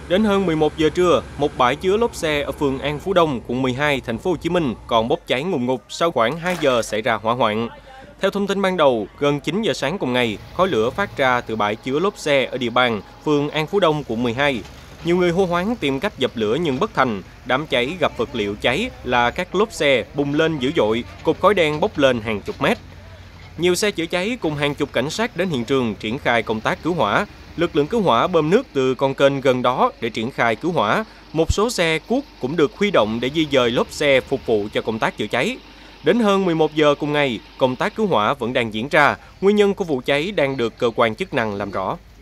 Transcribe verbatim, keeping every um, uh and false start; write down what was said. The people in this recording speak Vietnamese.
Đến hơn mười một giờ trưa, một bãi chứa lốp xe ở phường An Phú Đông, quận mười hai, thành phố Hồ Chí Minh còn bốc cháy ngùn ngụt sau khoảng hai giờ xảy ra hỏa hoạn. Theo thông tin ban đầu, gần chín giờ sáng cùng ngày, khói lửa phát ra từ bãi chứa lốp xe ở địa bàn phường An Phú Đông, quận mười hai. Nhiều người hô hoáng tìm cách dập lửa nhưng bất thành. Đám cháy gặp vật liệu cháy là các lốp xe bùng lên dữ dội, cột khói đen bốc lên hàng chục mét. Nhiều xe chữa cháy cùng hàng chục cảnh sát đến hiện trường triển khai công tác cứu hỏa. Lực lượng cứu hỏa bơm nước từ con kênh gần đó để triển khai cứu hỏa. Một số xe cuốc cũng được huy động để di dời lốp xe phục vụ cho công tác chữa cháy. Đến hơn mười một giờ cùng ngày, công tác cứu hỏa vẫn đang diễn ra. Nguyên nhân của vụ cháy đang được cơ quan chức năng làm rõ.